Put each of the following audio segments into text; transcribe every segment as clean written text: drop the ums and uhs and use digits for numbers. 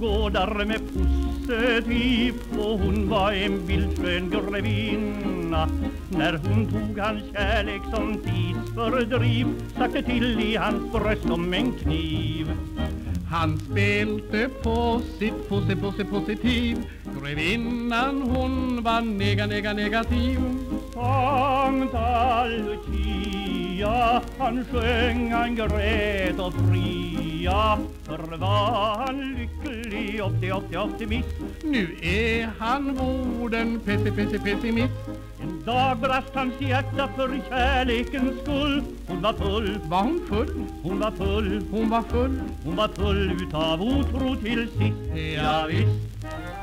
gårdar med positiv, och hon var en bildskön grevinna. När hon tog hans kärlek som tidsfördriv, satte till i hans bröst som en kniv. Han spelte på sitt positiv. Grevinnan hon var negativ. Sankta Lucia, han sjöng, han grät och fria. För var han lycklig, optimist. Nu är han moden pessimist. En dag brast hans hjärta för kärlekens skull. Hon var full. Var hon full? Hon var full. Hon var full. Hon var full utav otro till sist. Ja visst.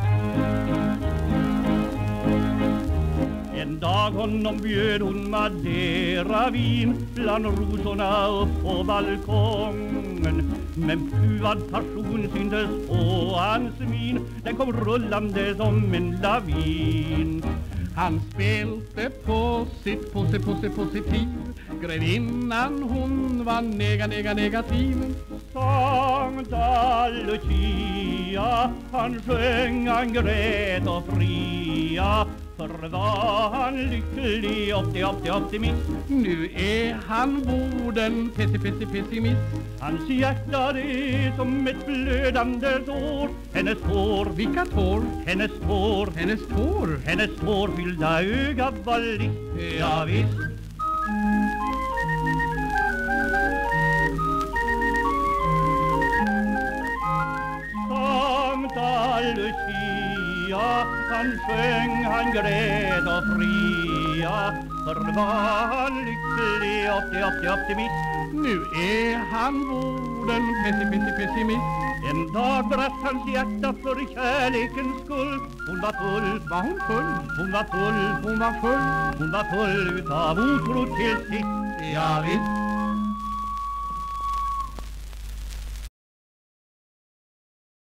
En dag honom bjöd hon Madeira-vin bland rosorna upp på balkongen. Men kuvad passion syntes på hans min. Den kom rullande som en lavin. Han spelte på sitt positiv. Grevinnan hon var negativ. Sankta Lucia, han sjöng, han grät och fria. För var han lycklig, optimist. Nu är han moden pessimist. Hans hjärta är som ett blödande sår. Hennes tår, vilka tår? Hennes tår, hennes tår, hennes tårfyllda öga var likt. Ja visst. Sankta Lucia, han sjöng, han grät och fria. För var han lycklig, optimist. Nu är han moden pessimist. En dag brast hans hjärta för kärlekens skull. Hon var full. Var hon full? Hon var full. Hon var full. Hon var full utav otro till sist. Ja visst.